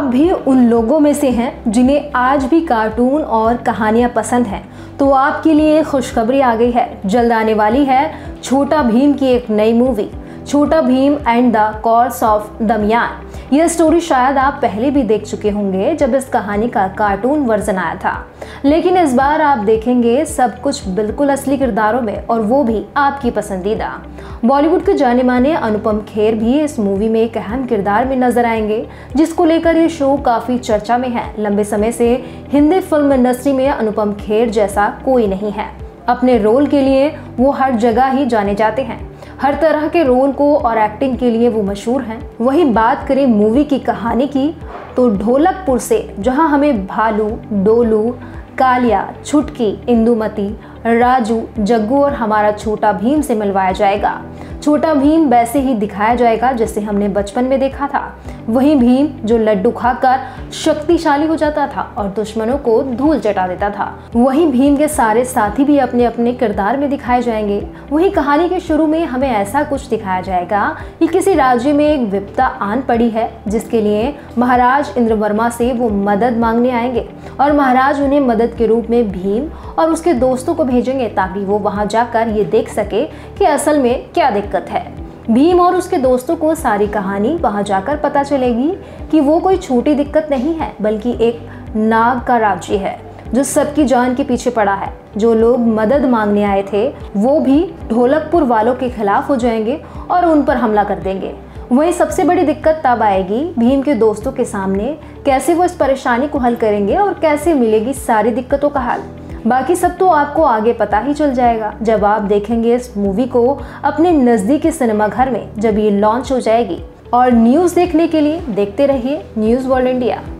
भी उन लोगों में से हैं जिन्हें आज भी कार्टून और कहानियां पसंद हैं, तो आपके लिए खुशखबरी आ गई है। जल्द आने वाली है छोटा भीम की एक नई मूवी, Chhota Bheem and the curse of Damyaan. यह स्टोरी शायद आप पहले भी देख चुके होंगे जब इस कहानी का कार्टून वर्जन आया था, लेकिन इस बार आप देखेंगे सब कुछ बिल्कुल असली किरदारों में, और वो भी आपकी पसंदीदा। बॉलीवुड के जाने माने अनुपम खेर भी इस मूवी में एक अहम किरदार में नजर आएंगे, जिसको लेकर ये शो काफी चर्चा में है। लंबे समय से हिंदी फिल्म इंडस्ट्री में अनुपम खेर जैसा कोई नहीं है। अपने रोल के लिए वो हर जगह ही जाने जाते हैं, हर तरह के रोल को और एक्टिंग के लिए वो मशहूर हैं। वहीं बात करें मूवी की कहानी की, तो ढोलकपुर से जहां हमें भालू, डोलू, कालिया, छुटकी, इंदुमती, राजू, जग्गू और हमारा छोटा भीम से मिलवाया जाएगा। छोटा भीम वैसे ही दिखाया जाएगा जैसे हमने बचपन में देखा था। वही भीम जो लड्डू खाकर शक्तिशाली हो जाता था और दुश्मनों को धूल चटा देता था। वही भीम के सारे साथी भी अपने अपने किरदार में दिखाए जाएंगे। वही कहानी के शुरू में हमें ऐसा कुछ दिखाया जाएगा कि किसी राज्य में एक विपदा आन पड़ी है, जिसके लिए महाराज इंद्रवर्मा से वो मदद मांगने आएंगे, और महाराज उन्हें मदद के रूप में भीम और उसके दोस्तों को भेजेंगे ताकि वो वहां जाकर ये देख सके कि असल में क्या दिक्कत है। भीम और उसके दोस्तों को सारी कहानी वहां जाकर पता चलेगी कि वो कोई छोटी दिक्कत नहीं है, बल्कि एक नाग का राज्य है जो सबकी जान के पीछे पड़ा है। जो लोग मदद मांगने आए थे वो भी ढोलकपुर वालों के खिलाफ हो जाएंगे और उन पर हमला कर देंगे। वहीं सबसे बड़ी दिक्कत तब आएगी भीम के दोस्तों के सामने, कैसे वो इस परेशानी को हल करेंगे और कैसे मिलेगी सारी दिक्कतों का हल। बाकी सब तो आपको आगे पता ही चल जाएगा जब आप देखेंगे इस मूवी को अपने नज़दीकी सिनेमा घर में, जब ये लॉन्च हो जाएगी। और न्यूज़ देखने के लिए देखते रहिए न्यूज़ वर्ल्ड इंडिया।